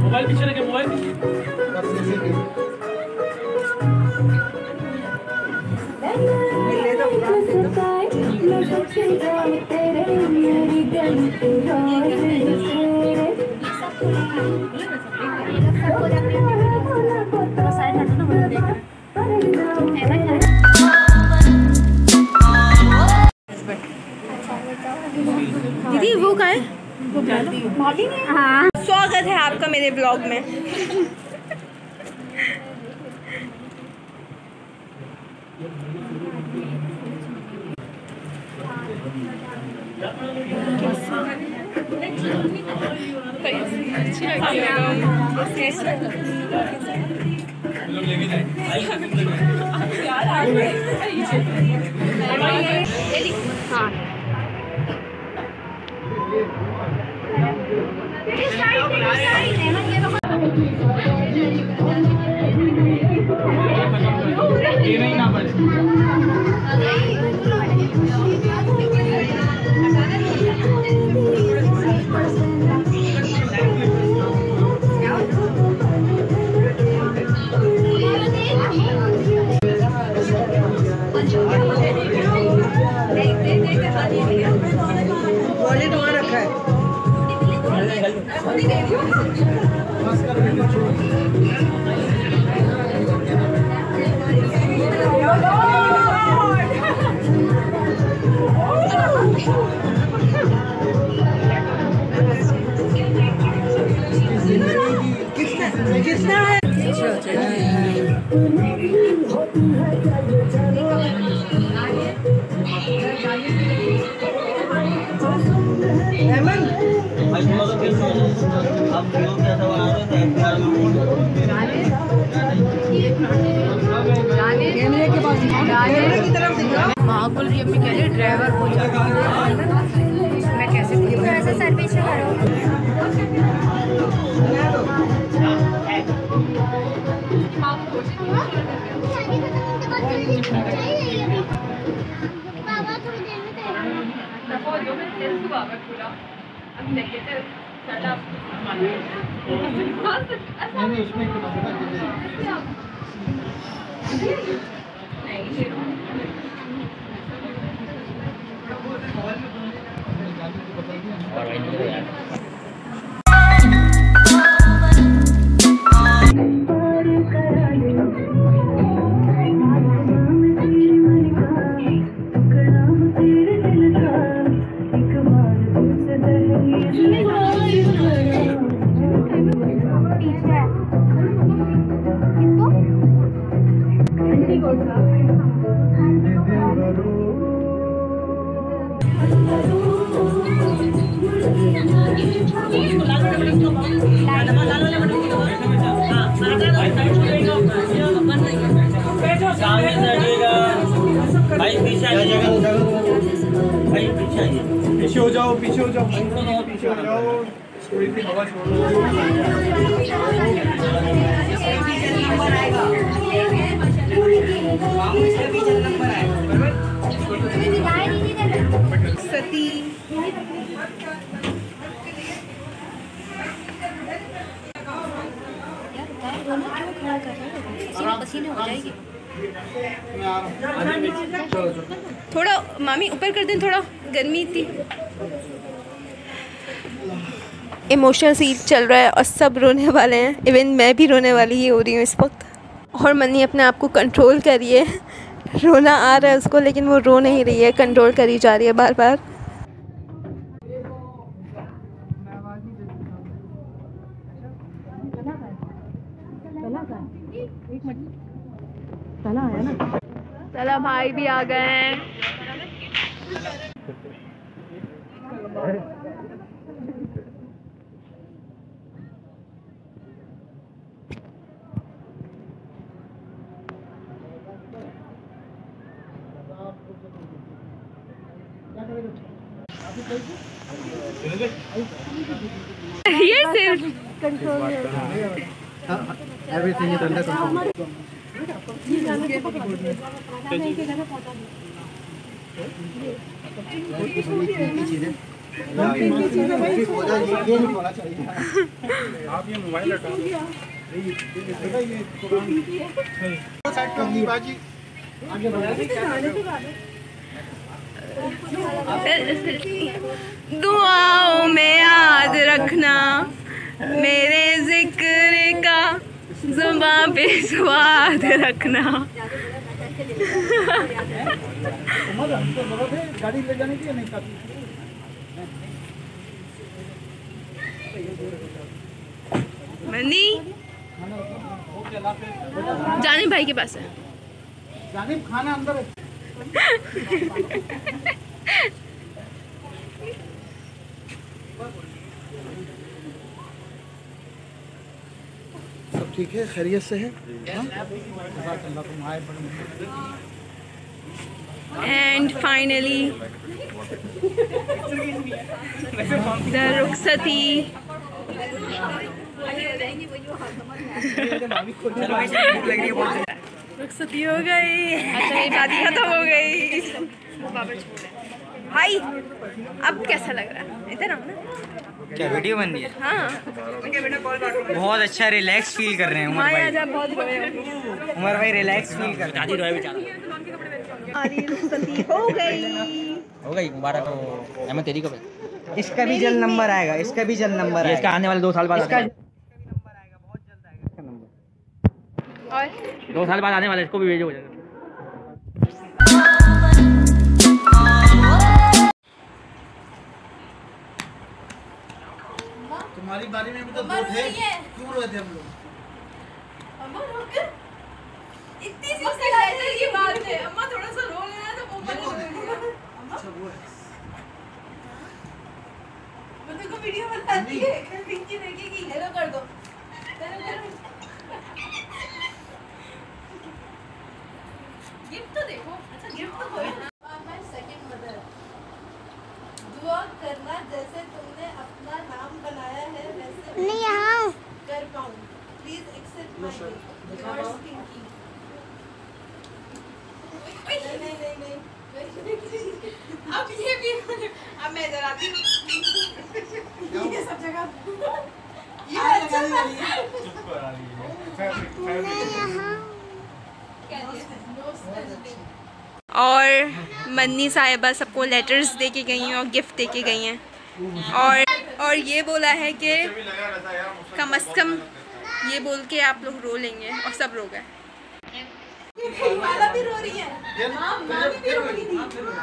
Mobile पीछे रखे, mobile पीछे। दीदी वो कहाँ है? भाभी ने। हाँ, स्वागत है आपका मेरे ब्लॉग में। वॉलेट वहाँ रखा है। कितना है? कैमरे के पास की तरफ महाकुल जी अपनी कह रही ड्राइवर हो जाता मैं कैसे ऐसे सर पीछे करो। पीछे हो जाओ, पीछे हो जाओ, पीछे हो जाओ, थोड़ी सी हवा छोड़ो। सती पसीने हो जाएगी। थोड़ा मामी ऊपर कर दें, थोड़ा गर्मी थी। इमोशनल सीन चल रहा है और सब रोने वाले हैं। इवन मैं भी रोने वाली ही हो रही हूँ इस वक्त। और मनी अपने आप को कंट्रोल करिए, रोना आ रहा है उसको लेकिन वो रो नहीं रही है, कंट्रोल करी जा रही है बार बार। चला भाई भी आ गए हैं। ये सिर्फ control everything is under control. आप ये मोबाइल हटाओ। बाजी आगे दुआओं में याद रखना मेरे जिक्र का, ज़ुबान पे स्वाद रखना। गाड़ी ले जाने की नहीं खाती। मनी जानिब भाई के पास है। जानिब खाना अंदर है। सब ठीक है, खैरियत से है। एंड फाइनली द रुखसती। रुखसती हो गई। अच्छा ये शादी खत्म हो गई। भाई अब कैसा लग रहा है? इधर आओ ना। क्या वीडियो बन रही है? हाँ बहुत अच्छा रिलैक्स फील कर रहे हैं उमर भाई। बहुत रोए हो। उमर भाई रिलैक्स फील कर रहे हैं। रुखसती हो गई। हो गई मुबारक हो। अहमद तेरी कब है? इसका भी जल्द नंबर आएगा, इसका भी जल्द नंबर आएगा। इसका आने वाले 2 साल बाद इसका आने नंबर आएगा, बहुत जल्द आएगा इसका नंबर। और 2 साल बाद आने वाले, इसको भी भेजो हो जाएगा। तुम्हारी बारी में भी तो 2 थे, क्यों रोए थे हम लोग? इतनी सी लेटर की बात है। अम्मा थोड़ा सा रो लेना तो वो अच्छा वो है। को वीडियो बनाती है। पिंकी देखेगी। हेलो कर दो। गिफ्ट तो देखो। अच्छा गिफ्ट तो कोई ना। मैं सेकंड मदर। दुआ करना जैसे तुमने अपना नाम बनाया है वैसे नहीं यहाँ कर पाऊँ। Please accept my gift. Yours Pinky. नहीं। अब ये भी अब मैं इधर आती हूँ। ये सब जगह ये अच्छा था। और मन्नी साहिबा सबको लेटर्स दे के गई हैं और गिफ्ट दे के गई हैं और ये बोला है कि कम से कम ये बोल के आप लोग रो लेंगे और सब रो गए। माला भी रो रही है। हाँ, मामी भी रो रही थी।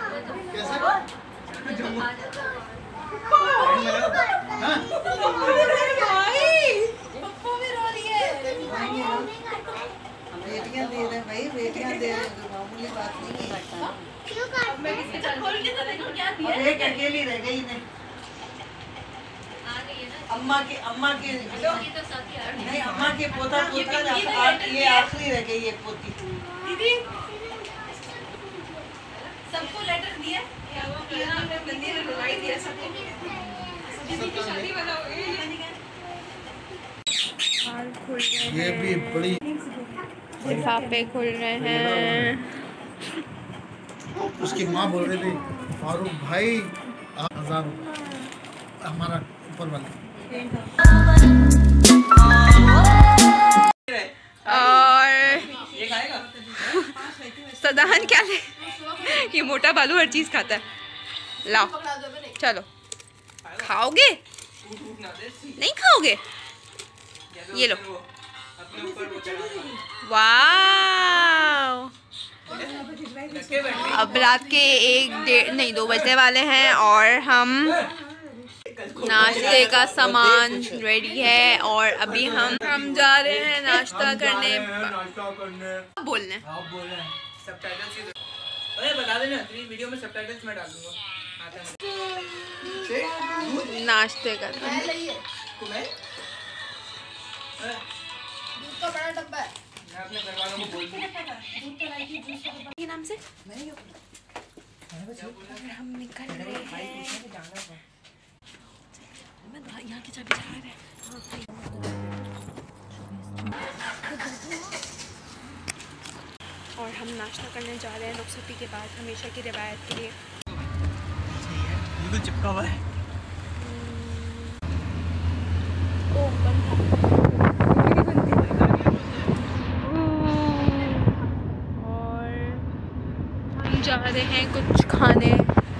बेटियां दे रहे भाई, बेटियां दे रहे, मामूली बात नहीं है। एक अकेली रह गई ने। अम्मा के नहीं, अम्मा के पोता ये आखिरी रह गई है पोती। दीदी सबको लेटर दिया। मंदिर में रुलाई दिया सबको। दीदी की शादी वाला हो गई। ये भी बड़ी लिफाफे खुल रहे हैं। उसकी माँ बोल रही थी फारूक भाई 1000 हमारा ऊपर वाला। और सदाहन क्या ले? ये मोटा बालू हर चीज खाता है। लाओ चलो। खाओगे? नहीं खाओगे? ये लो। वाह। अब रात के 2 बजने वाले हैं और हम नाश्ते का सामान रेडी है और अभी हम जा रहे हैं नाश्ता करने। बोलने बता देना वीडियो में सबटाइटल्स मैं डाल दूंगा। नाश्ते का बड़ा डब्बा है। मैं अपने घर वालों को बोल दूंगा। के नाम से हम निकल रहे हैं। यहाँ की चाबी चला रहे हैं। और हम नाश्ता करने जा रहे हैं रुखसती के बाद, हमेशा की रिवायत के लिए। बिल्कुल चिपका हुआ है। ओपन था। और हम जा रहे हैं कुछ खाने।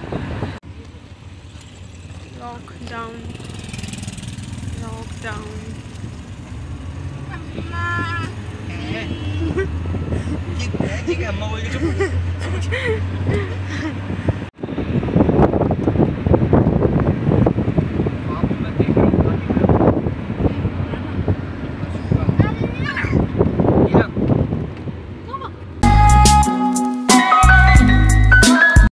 लॉकडाउन ठीक है, अम्मा बोल के चुप।